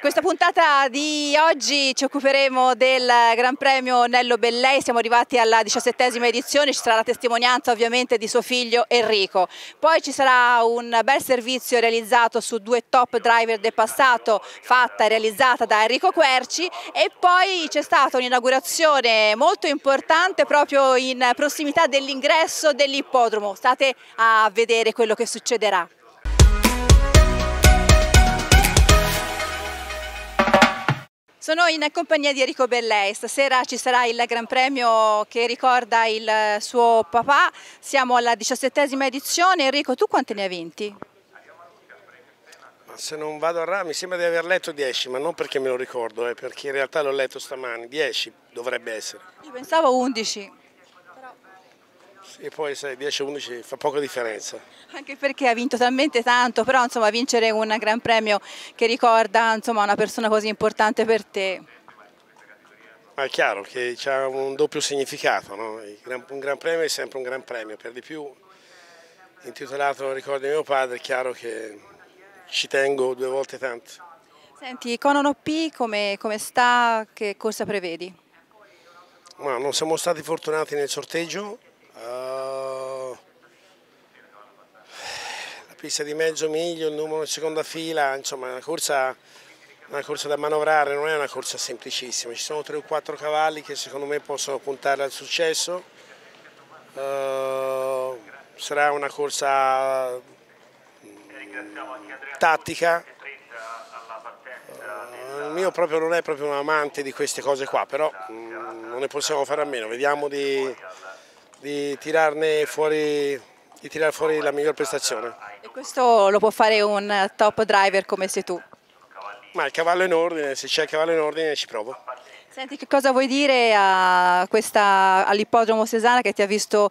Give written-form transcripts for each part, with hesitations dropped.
In questa puntata di oggi ci occuperemo del Gran Premio Nello Bellei, siamo arrivati alla 17ª edizione, ci sarà la testimonianza ovviamente di suo figlio Enrico, poi ci sarà un bel servizio realizzato su due top driver del passato, fatta e realizzata da Enrico Querci, e poi c'è stata un'inaugurazione molto importante proprio in prossimità dell'ingresso dell'ippodromo. State a vedere quello che succederà. Sono in compagnia di Enrico Bellei, stasera ci sarà il Gran Premio che ricorda il suo papà, siamo alla 17ª edizione. Enrico, tu quanti ne hai vinti? Se non vado a rami, mi sembra di aver letto 10, ma non perché me lo ricordo, perché in realtà l'ho letto stamani, 10 dovrebbe essere. Io pensavo 11. E poi sai, 10 o 11 fa poca differenza. Anche perché ha vinto talmente tanto, però insomma vincere un Gran Premio che ricorda insomma una persona così importante per te. Ma è chiaro che c'ha un doppio significato, no? Un Gran Premio è sempre un Gran Premio, per di più intitolato Ricordo di mio padre, è chiaro che ci tengo due volte tanto. Senti, Conan OP come sta, che corsa prevedi? Ma non siamo stati fortunati nel sorteggio. La pista di mezzo miglio, il numero in seconda fila, insomma è una corsa da manovrare, non è una corsa semplicissima, ci sono 3 o 4 cavalli che secondo me possono puntare al successo, sarà una corsa tattica. Il mio proprio non è proprio un amante di queste cose qua, però non ne possiamo fare a meno, vediamo di tirare fuori la miglior prestazione. E questo lo può fare un top driver come sei tu? Ma il cavallo è in ordine, se c'è il cavallo in ordine ci provo. Senti, che cosa vuoi dire all'ippodromo Sesana che ti ha visto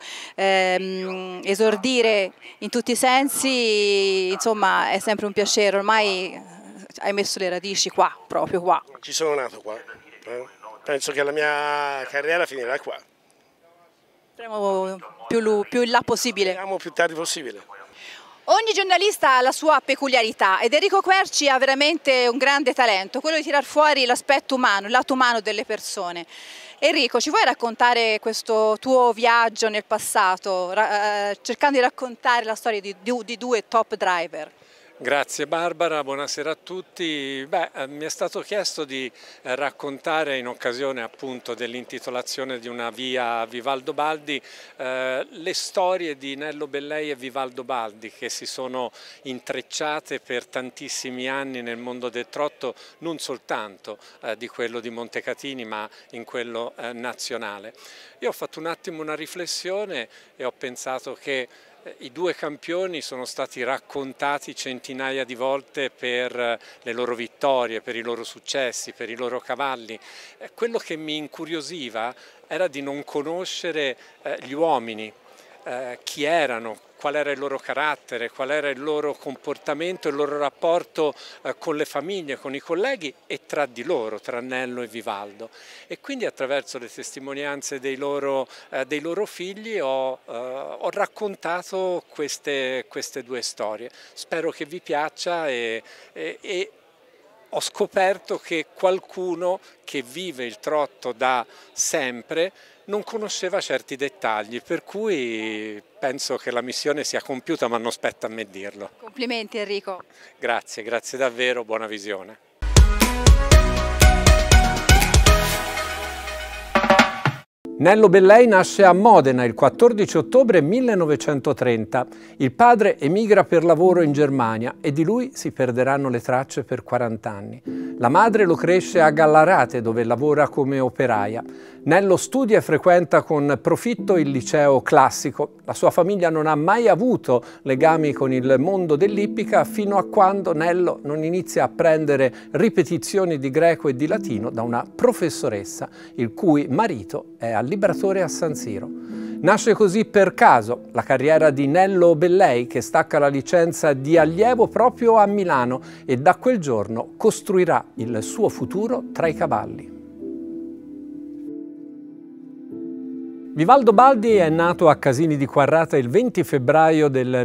esordire in tutti i sensi? Insomma, è sempre un piacere, ormai hai messo le radici qua, proprio qua. Ci sono nato qua, penso che la mia carriera finirà qua. Speriamo più in là possibile. Speriamo più tardi possibile. Ogni giornalista ha la sua peculiarità ed Enrico Querci ha veramente un grande talento, quello di tirar fuori l'aspetto umano, il lato umano delle persone. Enrico, ci vuoi raccontare questo tuo viaggio nel passato, cercando di raccontare la storia di due top driver? Grazie Barbara, buonasera a tutti. Mi è stato chiesto di raccontare in occasione appunto dell'intitolazione di una via a Vivaldo Baldi le storie di Nello Bellei e Vivaldo Baldi che si sono intrecciate per tantissimi anni nel mondo del trotto, non soltanto di quello di Montecatini ma in quello nazionale. Io ho fatto un attimo una riflessione e ho pensato che i due campioni sono stati raccontati centinaia di volte per le loro vittorie, per i loro successi, per i loro cavalli. Quello che mi incuriosiva era di non conoscere gli uomini, chi erano, qual era il loro carattere, qual era il loro comportamento, il loro rapporto con le famiglie, con i colleghi e tra di loro, tra Nello e Vivaldo. E quindi attraverso le testimonianze dei loro figli ho raccontato queste due storie. Spero che vi piaccia e ho scoperto che qualcuno che vive il trotto da sempre non conosceva certi dettagli, per cui penso che la missione sia compiuta, ma non spetta a me dirlo. Complimenti Enrico. Grazie, grazie davvero, buona visione. Nello Bellei nasce a Modena il 14 ottobre 1930. Il padre emigra per lavoro in Germania e di lui si perderanno le tracce per 40 anni. La madre lo cresce a Gallarate, dove lavora come operaia. Nello studia e frequenta con profitto il liceo classico. La sua famiglia non ha mai avuto legami con il mondo dell'ippica fino a quando Nello non inizia a prendere ripetizioni di greco e di latino da una professoressa, il cui marito è allibratore a San Siro. Nasce così per caso la carriera di Nello Bellei, che stacca la licenza di allievo proprio a Milano e da quel giorno costruirà il suo futuro tra i cavalli. Vivaldo Baldi è nato a Casini di Quarrata il 20 febbraio del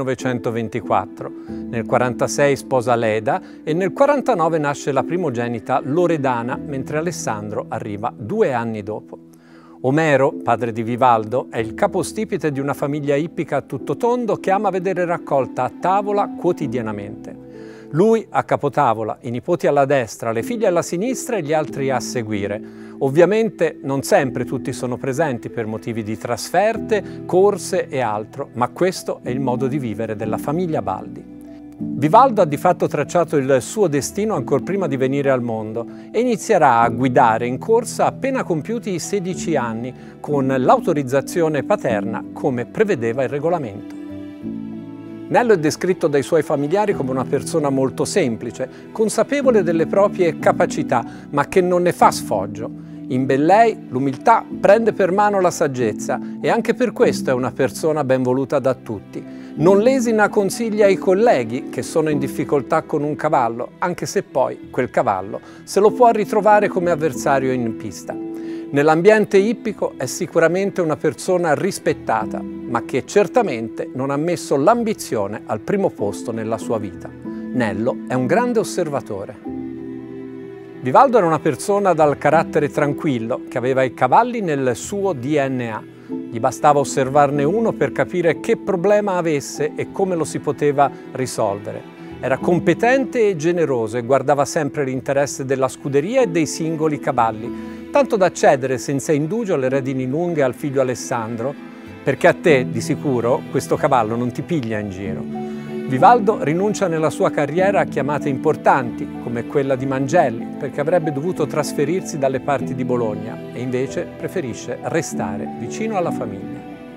1924. Nel 1946 sposa Leda e nel 1949 nasce la primogenita Loredana, mentre Alessandro arriva 2 anni dopo. Omero, padre di Vivaldo, è il capostipite di una famiglia ippica a tutto tondo che ama vedere raccolta a tavola quotidianamente. Lui a capotavola, i nipoti alla destra, le figlie alla sinistra e gli altri a seguire. Ovviamente non sempre tutti sono presenti per motivi di trasferte, corse e altro, ma questo è il modo di vivere della famiglia Baldi. Vivaldo ha di fatto tracciato il suo destino ancor prima di venire al mondo e inizierà a guidare in corsa appena compiuti i 16 anni, con l'autorizzazione paterna come prevedeva il regolamento. Nello è descritto dai suoi familiari come una persona molto semplice, consapevole delle proprie capacità, ma che non ne fa sfoggio. In Bellei l'umiltà prende per mano la saggezza e anche per questo è una persona ben voluta da tutti. Non lesina consigli ai colleghi che sono in difficoltà con un cavallo, anche se poi quel cavallo se lo può ritrovare come avversario in pista. Nell'ambiente ippico è sicuramente una persona rispettata, ma che certamente non ha messo l'ambizione al primo posto nella sua vita. Nello è un grande osservatore. Vivaldo era una persona dal carattere tranquillo, che aveva i cavalli nel suo DNA. Gli bastava osservarne uno per capire che problema avesse e come lo si poteva risolvere. Era competente e generoso e guardava sempre l'interesse della scuderia e dei singoli cavalli, tanto da cedere senza indugio le redini lunghe al figlio Alessandro, perché a te, di sicuro, questo cavallo non ti piglia in giro. Vivaldo rinuncia nella sua carriera a chiamate importanti, come quella di Mangelli, perché avrebbe dovuto trasferirsi dalle parti di Bologna e invece preferisce restare vicino alla famiglia.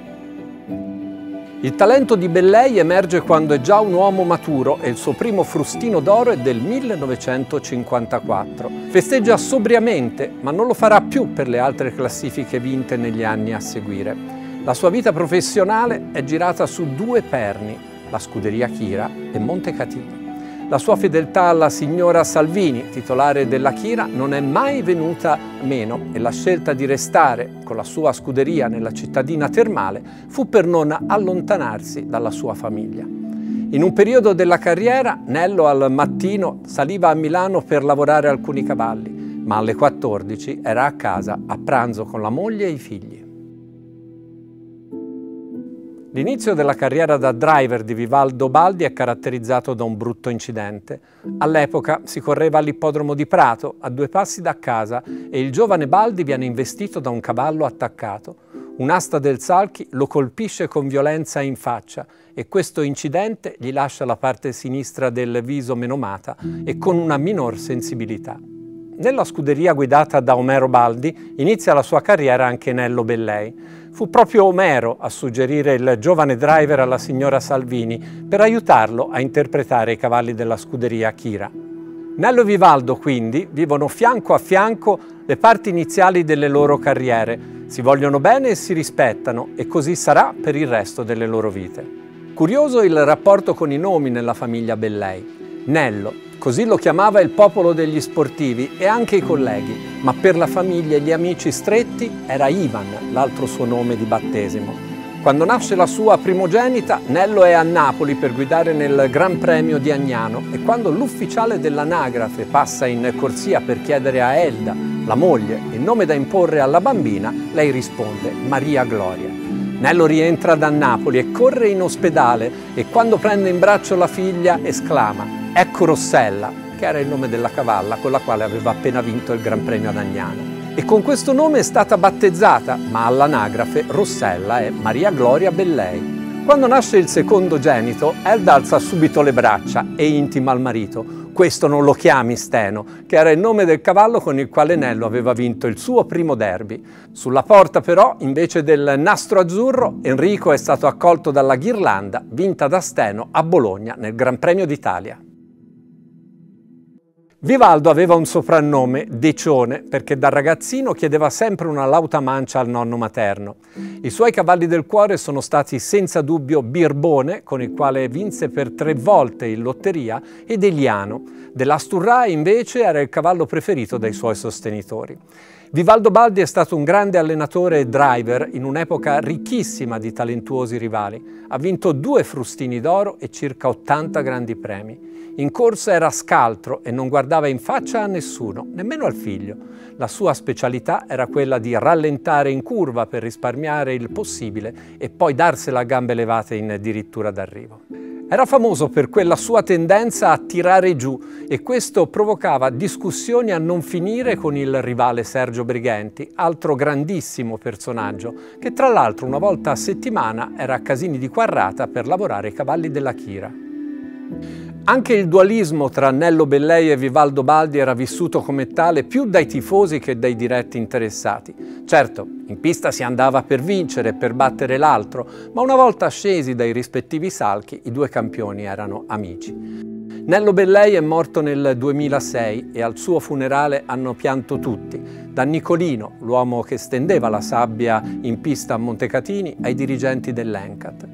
Il talento di Bellei emerge quando è già un uomo maturo e il suo primo frustino d'oro è del 1954. Festeggia sobriamente, ma non lo farà più per le altre classifiche vinte negli anni a seguire. La sua vita professionale è girata su 2 perni, la scuderia Chira e Montecatini. La sua fedeltà alla signora Salvini, titolare della Chira, non è mai venuta meno e la scelta di restare con la sua scuderia nella cittadina termale fu per non allontanarsi dalla sua famiglia. In un periodo della carriera, Nello al mattino saliva a Milano per lavorare alcuni cavalli, ma alle 14 era a casa a pranzo con la moglie e i figli. L'inizio della carriera da driver di Vivaldo Baldi è caratterizzato da un brutto incidente. All'epoca si correva all'ippodromo di Prato, a 2 passi da casa, e il giovane Baldi viene investito da un cavallo attaccato. Un'asta del Salchi lo colpisce con violenza in faccia e questo incidente gli lascia la parte sinistra del viso menomata e con una minor sensibilità. Nella scuderia guidata da Omero Baldi inizia la sua carriera anche Nello Bellei. Fu proprio Omero a suggerire il giovane driver alla signora Salvini per aiutarlo a interpretare i cavalli della scuderia Chira. Nello e Vivaldo, quindi, vivono fianco a fianco le parti iniziali delle loro carriere, si vogliono bene e si rispettano, e così sarà per il resto delle loro vite. Curioso il rapporto con i nomi nella famiglia Bellei. Nello, così lo chiamava il popolo degli sportivi e anche i colleghi, ma per la famiglia e gli amici stretti era Ivan, l'altro suo nome di battesimo. Quando nasce la sua primogenita, Nello è a Napoli per guidare nel Gran Premio di Agnano e quando l'ufficiale dell'anagrafe passa in corsia per chiedere a Elda, la moglie, il nome da imporre alla bambina, lei risponde Maria Gloria. Nello rientra da Napoli e corre in ospedale e quando prende in braccio la figlia esclama «Ecco Rossella», che era il nome della cavalla con la quale aveva appena vinto il Gran Premio ad Agnano. E con questo nome è stata battezzata, ma all'anagrafe Rossella è Maria Gloria Bellei. Quando nasce il secondogenito, Elda alza subito le braccia e intima al marito «Questo non lo chiami Steno», che era il nome del cavallo con il quale Nello aveva vinto il suo primo derby. Sulla porta però, invece del nastro azzurro, Enrico è stato accolto dalla ghirlanda vinta da Steno a Bologna nel Gran Premio d'Italia. Vivaldo aveva un soprannome, Decione, perché da ragazzino chiedeva sempre una lauta mancia al nonno materno. I suoi cavalli del cuore sono stati senza dubbio Birbone, con il quale vinse per 3 volte in lotteria, ed Eliano. Dell'Asturrai invece era il cavallo preferito dai suoi sostenitori. Vivaldo Baldi è stato un grande allenatore e driver in un'epoca ricchissima di talentuosi rivali. Ha vinto 2 frustini d'oro e circa 80 grandi premi. In corsa era scaltro e non guardava in faccia a nessuno, nemmeno al figlio. La sua specialità era quella di rallentare in curva per risparmiare il possibile e poi darsela a gambe levate in addirittura d'arrivo. Era famoso per quella sua tendenza a tirare giù e questo provocava discussioni a non finire con il rivale Sergio Brighenti, altro grandissimo personaggio, che tra l'altro una volta a settimana era a Casini di Quarrata per lavorare i cavalli della Chira. Anche il dualismo tra Nello Bellei e Vivaldo Baldi era vissuto come tale più dai tifosi che dai diretti interessati. Certo, in pista si andava per vincere, per battere l'altro, ma una volta scesi dai rispettivi salchi, i 2 campioni erano amici. Nello Bellei è morto nel 2006 e al suo funerale hanno pianto tutti, da Nicolino, l'uomo che stendeva la sabbia in pista a Montecatini, ai dirigenti dell'Encat.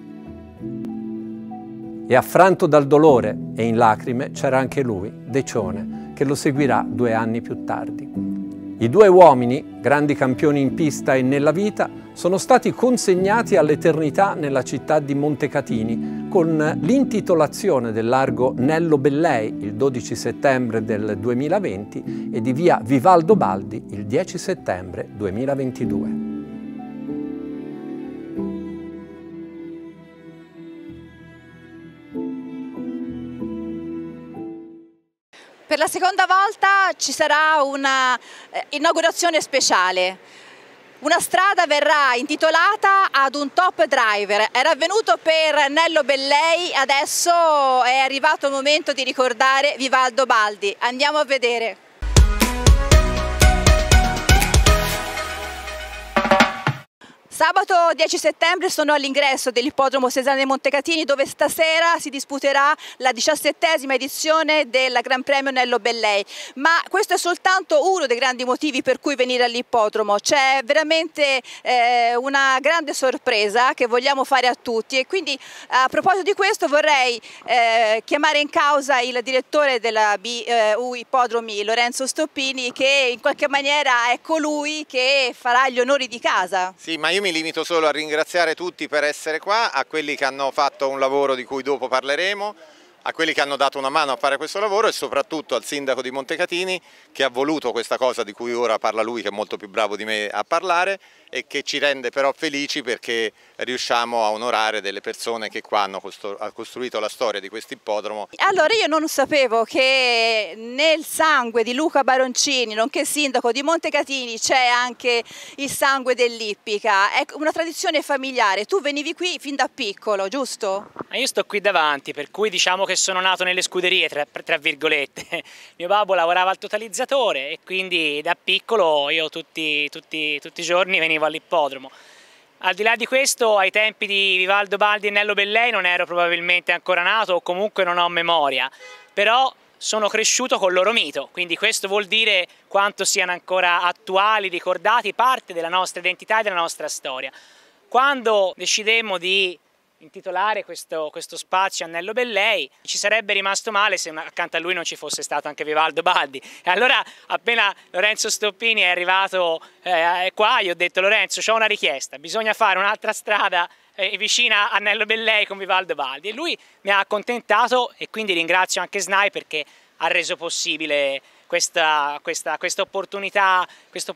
E affranto dal dolore e in lacrime c'era anche lui, Decione, che lo seguirà 2 anni più tardi. I 2 uomini, grandi campioni in pista e nella vita, sono stati consegnati all'eternità nella città di Montecatini con l'intitolazione del largo Nello Bellei il 12 settembre del 2020 e di via Vivaldo Baldi il 10 settembre 2022. Per la seconda volta ci sarà una inaugurazione speciale. Una strada verrà intitolata ad un top driver. Era avvenuto per Nello Bellei, adesso è arrivato il momento di ricordare Vivaldo Baldi. Andiamo a vedere. Sabato 10 settembre sono all'ingresso dell'ippodromo Sesana Montecatini dove stasera si disputerà la 17ª edizione del Gran Premio Nello Bellei, ma questo è soltanto uno dei grandi motivi per cui venire all'ippodromo. C'è veramente una grande sorpresa che vogliamo fare a tutti e quindi a proposito di questo vorrei chiamare in causa il direttore della BU Ippodromi Lorenzo Stoppini, che in qualche maniera è colui che farà gli onori di casa. Sì, ma io mi limito solo a ringraziare tutti per essere qua, a quelli che hanno fatto un lavoro di cui dopo parleremo, a quelli che hanno dato una mano a fare questo lavoro e soprattutto al sindaco di Montecatini che ha voluto questa cosa di cui ora parla lui, che è molto più bravo di me a parlare e che ci rende però felici perché riusciamo a onorare delle persone che qua hanno costruito la storia di questo ippodromo. Allora io non sapevo che nel sangue di Luca Baroncini, nonché sindaco di Montecatini, c'è anche il sangue dell'ippica, è una tradizione familiare. Tu venivi qui fin da piccolo, giusto? Io sto qui davanti, per cui diciamo che sono nato nelle scuderie, tra virgolette. Mio babbo lavorava al totalizzatore e quindi da piccolo io tutti i giorni venivo all'ippodromo. Al di là di questo, ai tempi di Vivaldo Baldi e Nello Bellei non ero probabilmente ancora nato o comunque non ho memoria, però sono cresciuto col loro mito, quindi questo vuol dire quanto siano ancora attuali, ricordati, parte della nostra identità e della nostra storia. Quando decidemmo di intitolare questo spazio a Nello Bellei, ci sarebbe rimasto male se accanto a lui non ci fosse stato anche Vivaldo Baldi. E allora appena Lorenzo Stoppini è arrivato qua, gli ho detto: Lorenzo, c'ho una richiesta, bisogna fare un'altra strada vicina a Nello Bellei con Vivaldo Baldi. E lui mi ha accontentato e quindi ringrazio anche SNAI perché ha reso possibile questa opportunità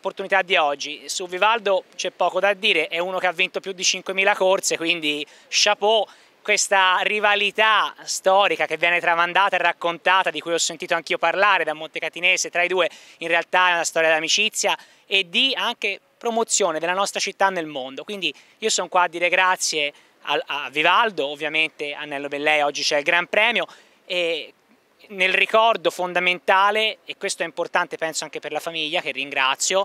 di oggi. Su Vivaldo c'è poco da dire, è uno che ha vinto più di 5.000 corse, quindi chapeau. Questa rivalità storica che viene tramandata e raccontata, di cui ho sentito anch'io parlare da montecatinese, tra i due in realtà è una storia d'amicizia e di anche promozione della nostra città nel mondo. Quindi io sono qua a dire grazie a Vivaldo, ovviamente a Nello Bellei oggi c'è il Gran Premio, e nel ricordo fondamentale, e questo è importante penso anche per la famiglia che ringrazio,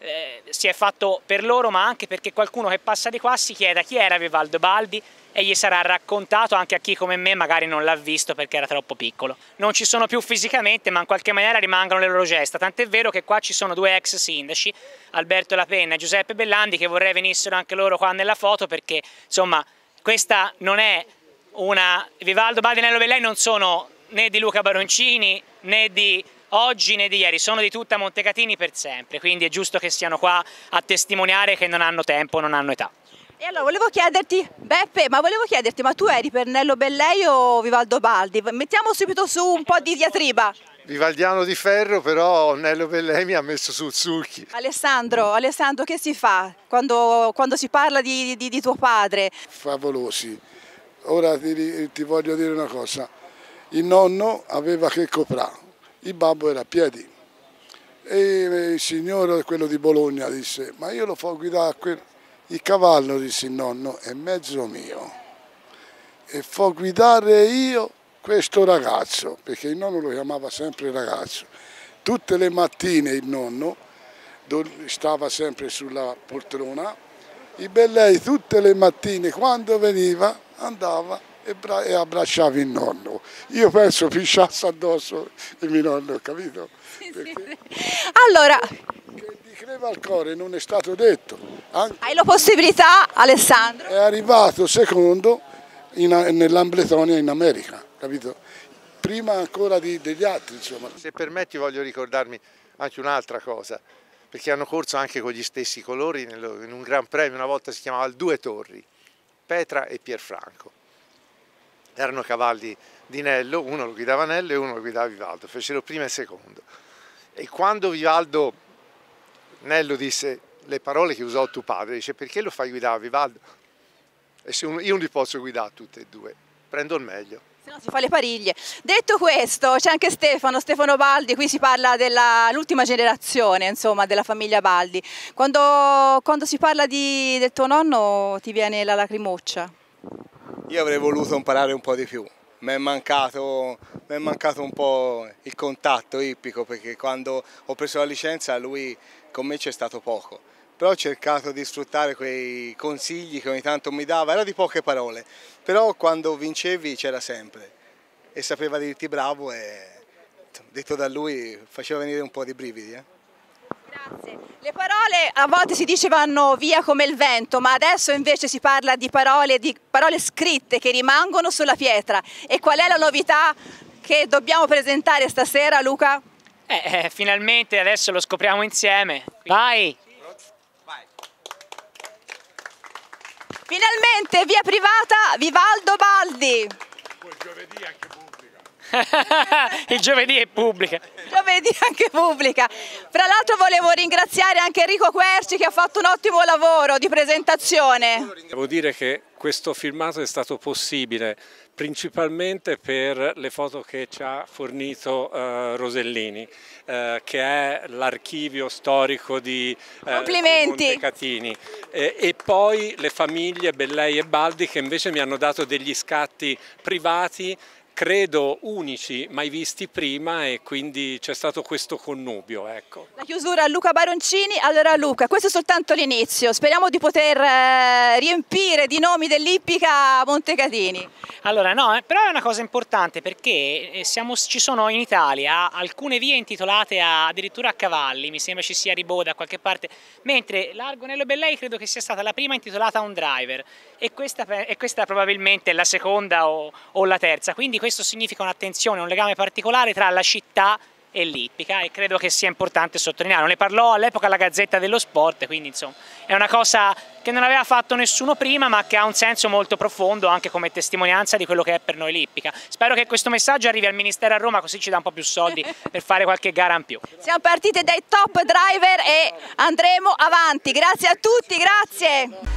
si è fatto per loro ma anche perché qualcuno che passa di qua si chieda chi era Vivaldo Baldi e gli sarà raccontato anche a chi come me magari non l'ha visto perché era troppo piccolo. Non ci sono più fisicamente ma in qualche maniera rimangono le loro gesta, tant'è vero che qua ci sono 2 ex sindaci, Alberto Lapenna e Giuseppe Bellandi, che vorrei venissero anche loro qua nella foto perché insomma questa non è una... Vivaldo Baldi e Nello Bellei non sono né di Luca Baroncini né di oggi né di ieri, sono di tutta Montecatini per sempre, quindi è giusto che siano qua a testimoniare che non hanno tempo, non hanno età. E allora volevo chiederti, Beppe, ma tu eri per Nello Bellei o Vivaldo Baldi? Mettiamo subito su un po' di diatriba. Vivaldiano di ferro, però Nello Bellei mi ha messo sul sulchi. Alessandro, che si fa quando si parla di tuo padre? Favolosi. Ora ti voglio dire una cosa, il nonno aveva che coprà, il babbo era a piedi e il signore, quello di Bologna, disse ma io lo fa guidare il cavallo, disse il nonno, è mezzo mio e fa guidare io questo ragazzo, perché il nonno lo chiamava sempre ragazzo. Tutte le mattine il nonno stava sempre sulla poltrona, il Bellei tutte le mattine quando veniva andava e abbracciava il nonno. Io penso pisciasse addosso il mio nonno, capito? Sì. Allora, che di creva al cuore non è stato detto. Hai la possibilità, Alessandro? È arrivato secondo nell'Ambletonia in America, capito? Prima ancora degli altri, insomma. Se permetti voglio ricordarmi anche un'altra cosa, perché hanno corso anche con gli stessi colori in un Gran Premio, una volta si chiamava il Due Torri, Petra e Pierfranco. Erano cavalli di Nello, uno lo guidava Nello e uno lo guidava Vivaldo, fecero primo e secondo. E quando Nello disse le parole che usò tuo padre, dice perché lo fai guidare Vivaldo? E se io non li posso guidare tutte e due, prendo il meglio. Se no si fa le pariglie. Detto questo, c'è anche Stefano Baldi, qui si parla dell'ultima generazione, insomma, della famiglia Baldi. Quando si parla del tuo nonno ti viene la lacrimoccia? Io avrei voluto imparare un po' di più, mi è mancato un po' il contatto ippico, perché quando ho preso la licenza lui con me c'è stato poco, però ho cercato di sfruttare quei consigli che ogni tanto mi dava, era di poche parole, però quando vincevi c'era sempre e sapeva dirti bravo e detto da lui faceva venire un po' di brividi. Grazie. Le parole a volte si dice vanno via come il vento, ma adesso invece si parla di parole scritte che rimangono sulla pietra. E qual è la novità che dobbiamo presentare stasera, Luca? Finalmente adesso lo scopriamo insieme. Vai! Finalmente via privata Vivaldo Baldi. Poi giovedì anche pubblica. Il giovedì è pubblica. Giovedì anche pubblica. Fra l'altro volevo ringraziare anche Enrico Querci che ha fatto un ottimo lavoro di presentazione. Devo dire che questo filmato è stato possibile principalmente per le foto che ci ha fornito Rosellini, che è l'archivio storico di Montecatini, e poi le famiglie Bellei e Baldi che invece mi hanno dato degli scatti privati, credo unici, mai visti prima, e quindi c'è stato questo connubio. Ecco. La chiusura a Luca Baroncini. Allora Luca, questo è soltanto l'inizio, speriamo di poter riempire di nomi dell'ippica Montecatini. Allora no, però è una cosa importante perché ci sono in Italia alcune vie intitolate addirittura a cavalli, mi sembra ci sia a Ribo da qualche parte, mentre Largo Nello Bellei credo che sia stata la prima intitolata a un driver e questa probabilmente è la seconda o la terza, quindi questo significa un'attenzione, un legame particolare tra la città e l'ippica e credo che sia importante sottolinearlo. Ne parlò all'epoca la Gazzetta dello Sport, quindi insomma è una cosa che non aveva fatto nessuno prima ma che ha un senso molto profondo anche come testimonianza di quello che è per noi l'ippica. Spero che questo messaggio arrivi al Ministero a Roma, così ci dà un po' più soldi per fare qualche gara in più. Siamo partiti dai top driver e andremo avanti. Grazie a tutti, grazie.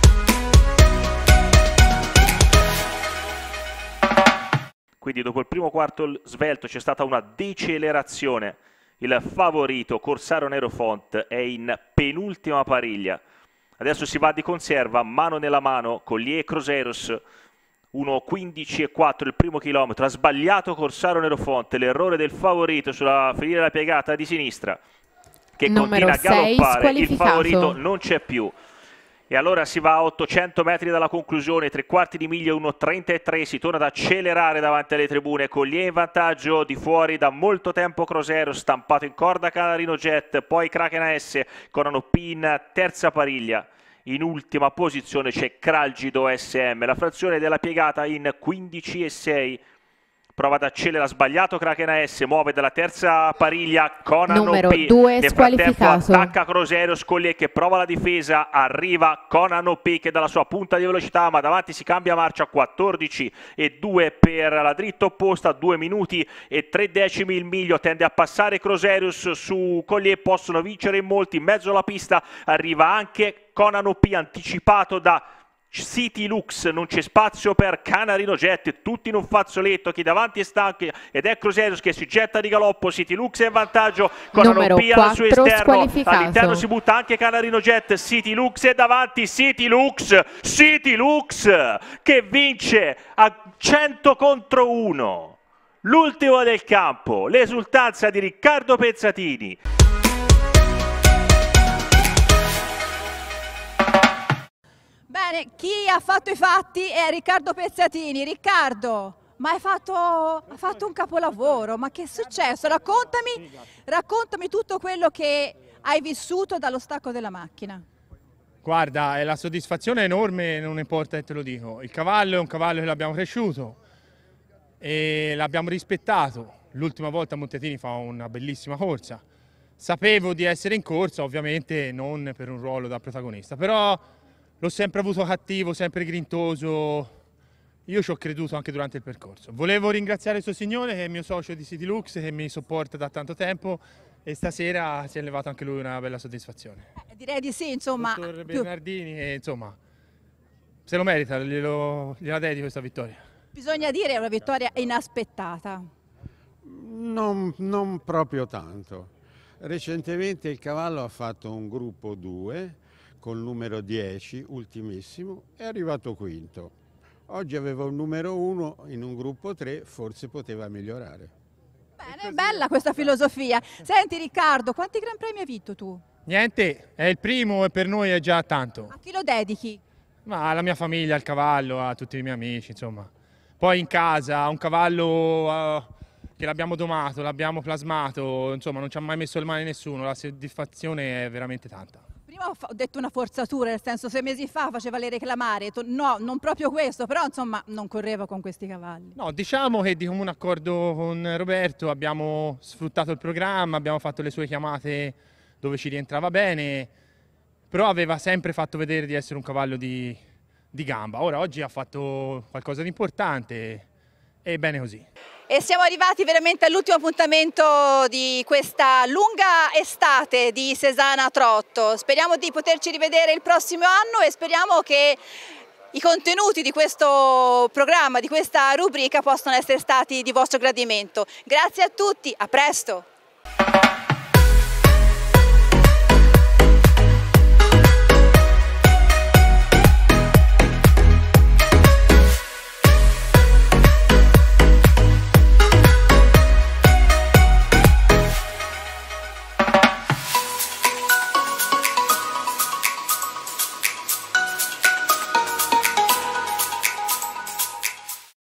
Quindi dopo il primo quarto svelto c'è stata una decelerazione. Il favorito Corsaro Nerofont è in penultima pariglia. Adesso si va di conserva, mano nella mano, Collier Croseros, 1.15.4 il primo chilometro. Ha sbagliato Corsaro Nerofont, l'errore del favorito sulla finire la piegata di sinistra, che continua a galoppare. Il favorito non c'è più. E allora si va a 800 metri dalla conclusione, 3/4 di miglia, 1.33, si torna ad accelerare davanti alle tribune, Collier in vantaggio, di fuori da molto tempo Crosero, stampato in corda Canarino Jet, poi Kraken AS, Conano P in terza pariglia. In ultima posizione c'è Kralgido SM, la frazione della piegata in 15,6. prova ad accelerare, sbagliato Kraken S, muove dalla terza pariglia Conan numero OP. 2 Nel frattempo squalificato. attacca Croserius, Collier che prova la difesa, arriva Conan OP che dalla sua punta di velocità, ma davanti si cambia marcia, 14,2 per la dritta opposta, 2 minuti e 3 decimi il miglio, tende a passare Croserius su Collier, possono vincere in molti, in mezzo alla pista arriva anche Conan OP anticipato da City Lux, non c'è spazio per Canarino Jet, tutti in un fazzoletto, chi davanti è stanco ed è Croserius che si getta di galoppo, City Lux è in vantaggio, Conan OP al suo esterno, all'interno si butta anche Canarino Jet, City Lux è davanti, City Lux che vince a 100 contro 1, l'ultimo del campo, l'esultanza di Riccardo Pezzatini. Bene, chi ha fatto i fatti è Riccardo Pezzatini. Riccardo, ma hai fatto un capolavoro, ma che è successo? Raccontami tutto quello che hai vissuto dallo stacco della macchina. Guarda, la soddisfazione è enorme, non importa che te lo dico. Il cavallo è un cavallo che l'abbiamo cresciuto e l'abbiamo rispettato. L'ultima volta Montetini fa una bellissima corsa. Sapevo di essere in corsa, ovviamente non per un ruolo da protagonista, però l'ho sempre avuto cattivo, sempre grintoso, io ci ho creduto anche durante il percorso. Volevo ringraziare il suo signore che è il mio socio di City Lux, che mi sopporta da tanto tempo e stasera si è levato anche lui una bella soddisfazione. Direi di sì, insomma. Dottor Bernardini, insomma, se lo merita, gliela dedico questa vittoria. Bisogna dire è una vittoria inaspettata. Non proprio tanto. Recentemente il cavallo ha fatto un gruppo 2, col numero 10, ultimissimo, è arrivato quinto. Oggi aveva un numero 1 in un gruppo 3, forse poteva migliorare. Bene, bella questa filosofia. Senti Riccardo, quanti Gran Premi hai vinto tu? Niente, è il primo e per noi è già tanto. A chi lo dedichi? Ma alla mia famiglia, al cavallo, a tutti i miei amici, insomma. Poi in casa, un cavallo che l'abbiamo domato, l'abbiamo plasmato, insomma non ci ha mai messo le mani nessuno, la soddisfazione è veramente tanta. Prima ho detto una forzatura, nel senso 6 mesi fa faceva le reclamare, no, non proprio questo, però insomma non correva con questi cavalli. No, diciamo che di comune accordo con Roberto abbiamo sfruttato il programma, abbiamo fatto le sue chiamate dove ci rientrava bene, però aveva sempre fatto vedere di essere un cavallo di gamba. Ora oggi ha fatto qualcosa di importante e bene così. E siamo arrivati veramente all'ultimo appuntamento di questa lunga estate di Cesana Trotto. Speriamo di poterci rivedere il prossimo anno e speriamo che i contenuti di questo programma, di questa rubrica, possano essere stati di vostro gradimento. Grazie a tutti, a presto!